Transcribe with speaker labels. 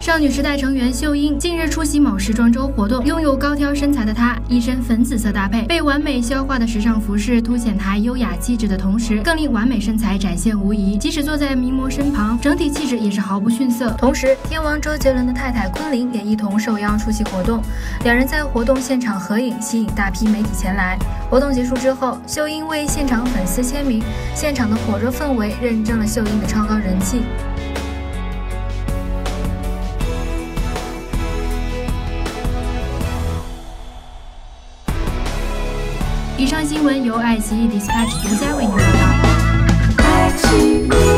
Speaker 1: 少女时代成员秀英近日出席某时装周活动，拥有高挑身材的她，一身粉紫色搭配，被完美消化的时尚服饰凸显她优雅气质的同时，更令完美身材展现无遗。即使坐在名模身旁，整体气质也是毫不逊色。同时，天王周杰伦的太太昆凌也一同受邀出席活动，两人在活动现场合影，吸引大批媒体前来。活动结束之后，秀英为现场粉丝签名，现场的火热氛围认证了秀英的超高人气。以上新闻由爱奇艺 Dispatch 独家为您报道。